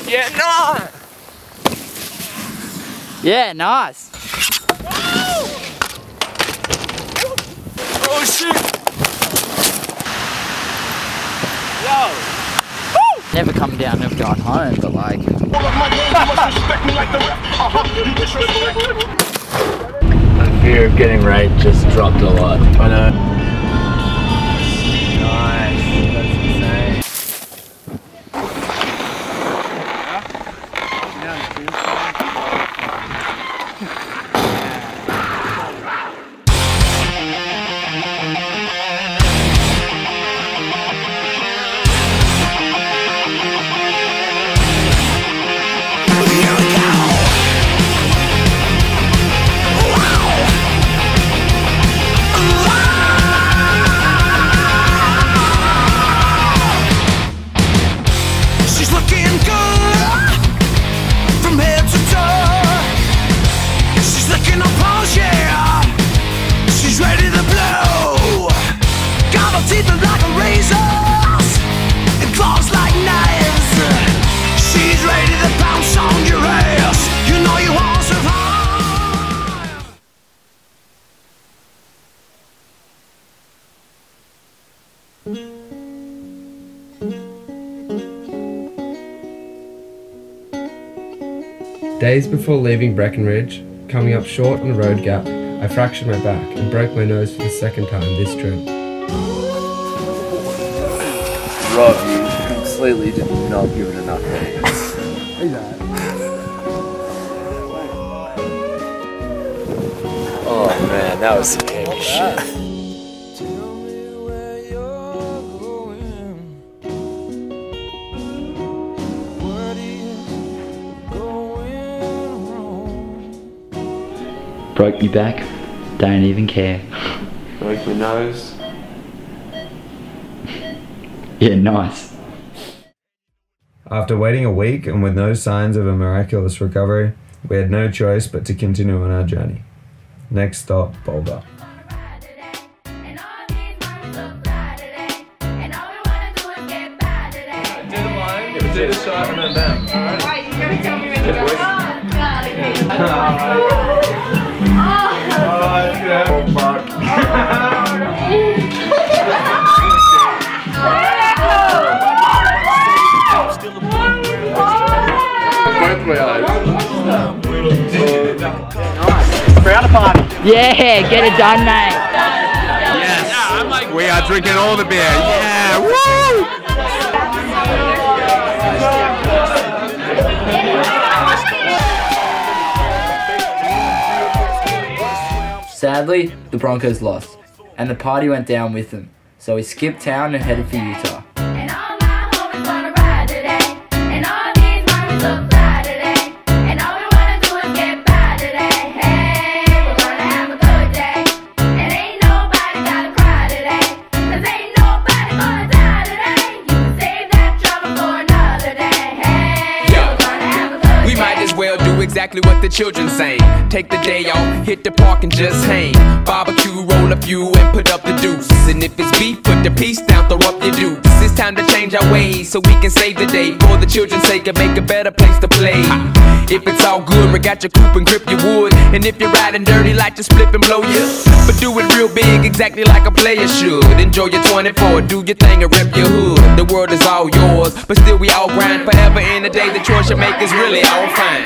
Yeah, nice! Yeah, nice! Oh shit! Yo! Never come down, never gone home, but like... My fear of getting raped just dropped a lot. I know. Nice. That's insane. Days before leaving Breckenridge, coming up short on a road gap, I fractured my back and broke my nose for the second time this trip. Rob, you completely did not give it enough hands. Oh man, that was some heavy shit. Broke me back, don't even care. Broke your nose. Yeah, nice. After waiting a week and with no signs of a miraculous recovery, we had no choice but to continue on our journey. Next stop, Boulder. Do the shot and then bam. Alright, you gotta tell me when to go. Both my eyes. Crowd party. Yeah, get it done, mate. Yes. We are drinking all the beer. Yeah. Woo! Sadly, the Broncos lost, and the party went down with them, so we skipped town and headed for Utah. Exactly what the children saying. Take the day off, hit the park and just hang. Barbecue, roll a few and put up the deuce. And if it's beef, put the piece down, throw up your dukes. It's time to change our ways so we can save the day. For the children's sake and make a better place to play. If it's all good, we got your coupe and grip your wood. And if you're riding dirty, like to split and blow you. But do it real big, exactly like a player should. Enjoy your 24, do your thing and rep your hood. The world is all yours, but still we all grind forever. In the day, the choice you make is really all fine.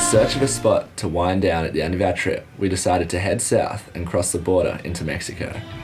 search of a spot to wind down at the end of our trip, we decided to head south and cross the border into Mexico.